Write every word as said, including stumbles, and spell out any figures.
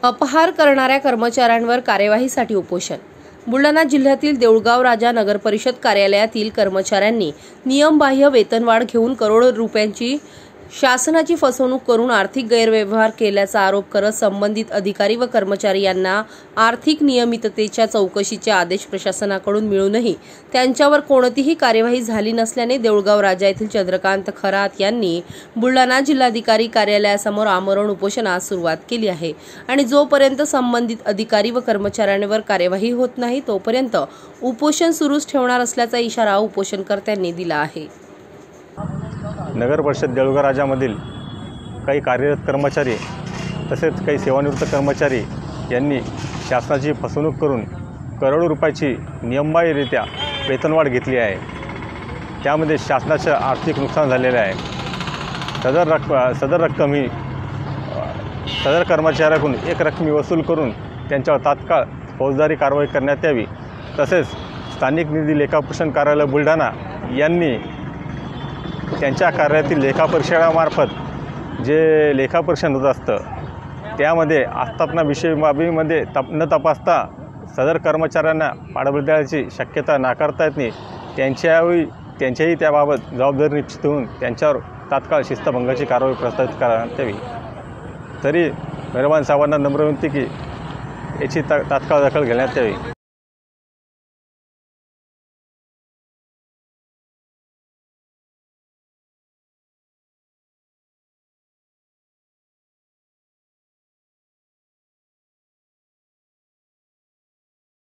अपहार करणाऱ्या कर्मचाऱ्यांवर कार्यवाहीसाठी उपोषण. बुलढाणा जिल्ह्यातील देऊळगाव राजा नगरपरिषद कार्यालयातील कर्मचाऱ्यांनी नियमबाह्य वेतनवाढ घेऊन करोडो रुपयांची शासनाची फसवणूक करून आर्थिक गैरव्यवहार केल्याचा आरोप करत संबंधित अधिकारी व कर्मचारी यांना आर्थिक नियमिततेच्या चौकशीचे आदेश प्रशासनाकडून मिळूनही त्यांच्यावर कोणतीही कार्यवाही झाली नसल्याने देऊळगाव राजा येथील चंद्रकांत खरात यांनी बुलढाणा जिल्हाधिकारी कार्यालयासमोर आमरण उपोषणास सुरुवात केली आहे आणि जोपर्यंत संबंधित अधिकारी व कर्मचाऱ्यांवर कार्यवाही होत नाही तोपर्यंत उपोषण सुरूच ठेवणार असल्याचा इशारा उपोषणकर्त्यांनी दिला आहे. नगर परिषद देऊळगाव राजामधील काही कार्यरत कर्मचारी तसेच काही सेवानिवृत्त कर्मचारी यांनी शासनाची फसवणूक करून करोडो रुपयाची नियमबाह्यरित्या वेतनवाढ घेतली आहे. त्यामध्ये शासनाचं आर्थिक नुकसान झालेलं आहे. सदर रक्क सदर रक्कम ही सदर कर्मचाऱ्याकडून एक रकमी वसूल करून त्यांच्यावर तात्काळ फौजदारी कारवाई करण्यात यावी. तसेच स्थानिक निधी लेखापरीक्षण कार्यालय बुलढाणा यांनी त्यांच्या कार्यालयातील लेखापरीक्षणामार्फत जे लेखापरीक्षण होत असतं त्यामध्ये आस्थापनाविषयी बाबीमध्ये तप न तपासता सदर कर्मचाऱ्यांना पाठबळ द्यायची शक्यता नाकारता येत नाही. त्यांच्यावेळी त्यांच्याही त्याबाबत जबाबदारी निश्चित होऊन त्यांच्यावर तात्काळ शिस्तभंगाची कारवाई प्रस्तावित करण्यात यावी. तरी मेहरबान साहेबांना नम्र विनंती की याची ता तात्काळ दखल घेण्यात यावी.